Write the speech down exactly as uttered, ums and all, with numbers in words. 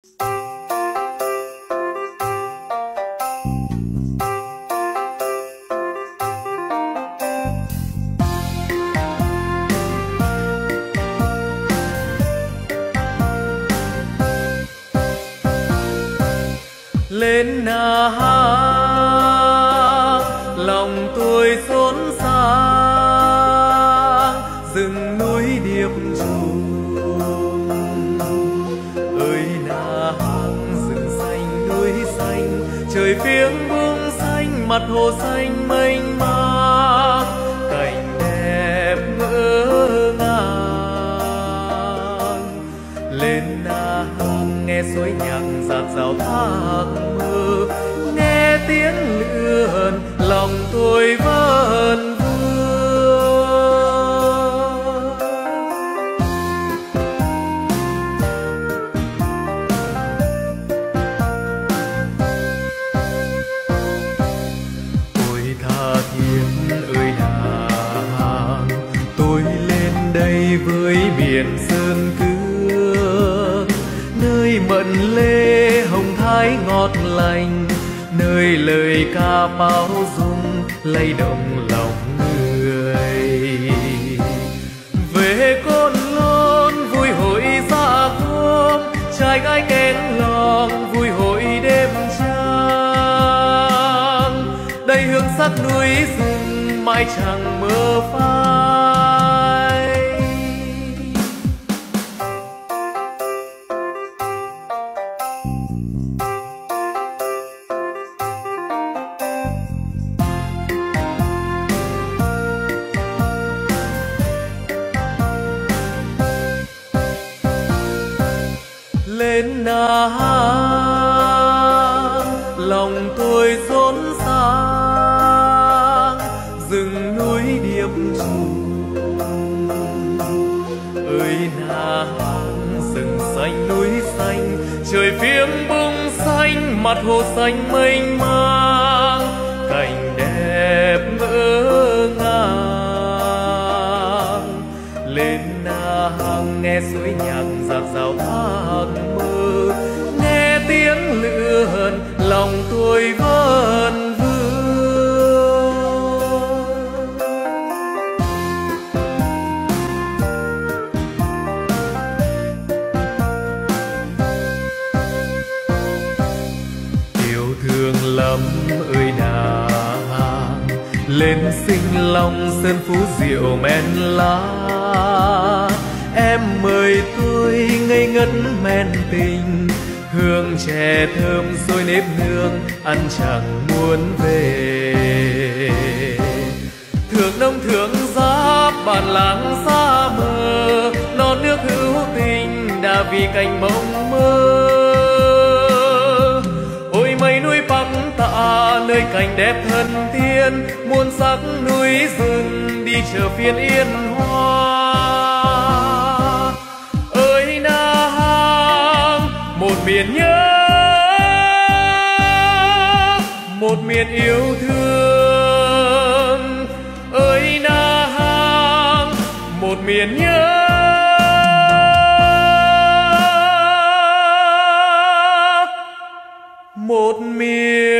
Lên Na Ha lòng tôi xốn sang rừng núi điệp trùng. Ơi Na Hàng rừng xanh núi xanh, trời phiếng bung xanh, mặt hồ xanh mênh mang, cảnh đẹp ngỡ ngàng. Lên Na Hàng nghe suối nhạc dạt dào thác mơ, nghe tiếng lượn lòng tôi vẫn vương. Ôi tha thiết ơi Na Hàng, tôi lên đây với biển sơn cước, nơi mận lê hồng thái ngọt lành, nơi lời ca bao dung lay động lòng người. Về Côn Lôn vui hội dạ khôm, trai gái kén lòng vui hội đêm trăng. Đây hương sắc núi rừng mãi chẳng mơ phai. Lên Na Ha lòng tôi xốn sang rừng núi điệp trùng. Ơi Na Hàng rừng xanh núi xanh, trời phiếng bung xanh, mặt hồ xanh mênh mang, cảnh đẹp ngỡ ngàng. Lên Na Hàng nghe suối nhạc dạt dào thác mơ, nghe tiếng lượn lòng tôi vẫn vương. Yêu thương lắm ơi Na Hàng, lên sinh long sơn phú rượu men lá. Em mời tôi ngây ngất men tình, hương chè thơm xôi nếp nương ăn chẳng muốn về. Thượng nông thượng giáp bản làng xa mờ, non nước hữu tình đã vì cảnh mộng mơ. Ôi mây núi Bắc Tạ nơi cảnh đẹp thần tiên, muôn sắc núi rừng đi chờ phiên yên hoa. Ơi Na Hàng một miền nhớ, một miền yêu thương. Ơi Na Hàng một miền nhớ, một miền